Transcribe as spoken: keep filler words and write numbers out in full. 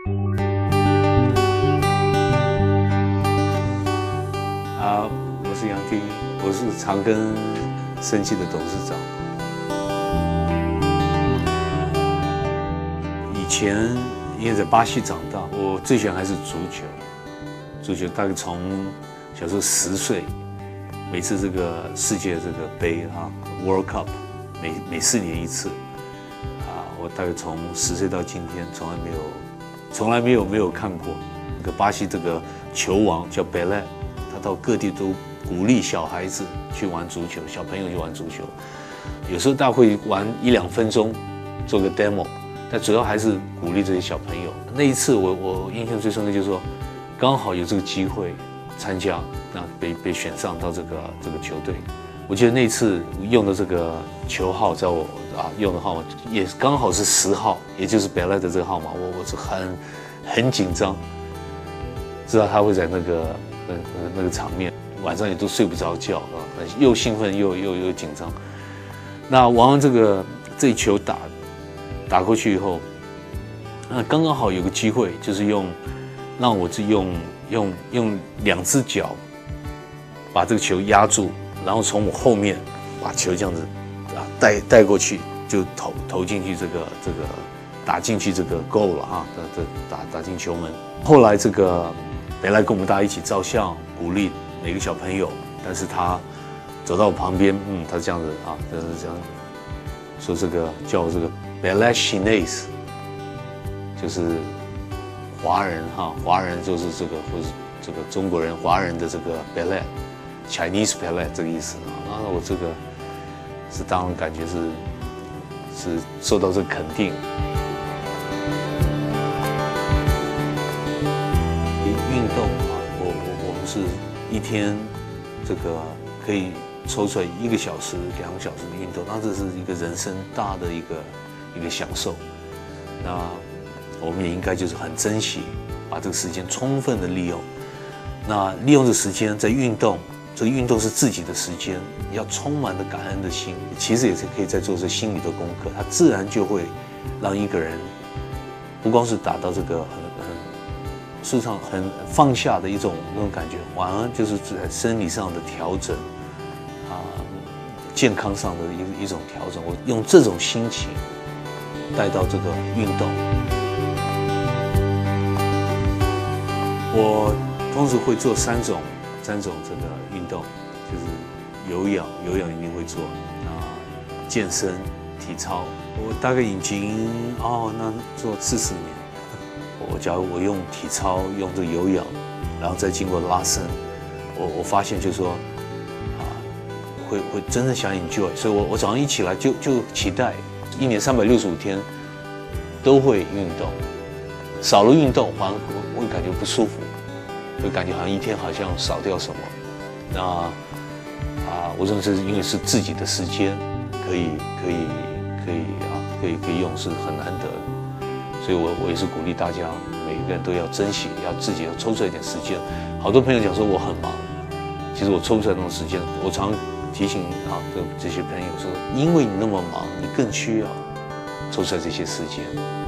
啊，我是杨天一，我是长庚生技的董事长。以前因为在巴西长大，我最喜欢还是足球。足球大概从小时候十岁，每次这个世界这个杯哈 ，World Cup， 每每四年一次，啊，我大概从十岁到今天，从来没有，从来没有没有看过。这个巴西这个球王叫贝莱，他到各地都鼓励小孩子去玩足球，小朋友去玩足球。有时候大家会玩一两分钟，做个 demo， 但主要还是鼓励这些小朋友。那一次我我印象最深刻就是说，刚好有这个机会参加，那被被选上到这个这个球队。我记得那次用的这个球号，在我啊用的号码也刚好是十号，也就是贝莱的这个号码，我我是很很紧张，知道他会在那个那那那个场面，晚上也都睡不着觉啊，又兴奋又又又紧张。那玩完这个这一球打打过去以后，那刚刚好有个机会，就是用让我是用用用两只脚把这个球压住，然后从我后面把球这样子啊带带过去，就投投进去这个这个打进去这个 goal 了哈，这打打进球门。后来这个贝莱跟我们大家一起照相，鼓励每个小朋友，但是他走到我旁边，嗯，他这样子啊，就是这样说这个叫我这个 Belé Chinese， 就是华人哈，华人就是这个或是这个中国人华人的这个 Belé Chinese Belé 这个意思啊。然后我这个是当然感觉是是受到这个肯定。运动啊，我我我们是一天这个可以抽出来一个小时、两个小时的运动，那这是一个人生大的一个一个享受。那我们也应该就是很珍惜，把这个时间充分的利用。那利用这时间在运动，这个运动是自己的时间，要充满了感恩的心。其实也是可以在做这心理的功课，它自然就会让一个人不光是达到这个很很事实上很放下的一种那种感觉，反而就是在生理上的调整啊，健康上的一一种调整。我用这种心情带到这个运动。我同时会做三种三种这个运动，就是有氧，有氧一定会做啊，健身、体操。我大概已经哦，那做四十年。我假如我用体操，用这个有氧，然后再经过拉伸，我我发现就是说啊，会会真的想 enjoy。所以我我早上一起来就就期待，一年三百六十五天都会运动，少了运动，反而我会感觉不舒服。会感觉好像一天好像少掉什么，那啊，我认为这是因为是自己的时间，可以可以可以啊，可以可以用是很难得的，所以我我也是鼓励大家，每个人都要珍惜，要自己要抽出来一点时间。好多朋友讲说我很忙，其实我抽不出来那种时间。我常提醒啊这这些朋友说，因为你那么忙，你更需要抽出来这些时间。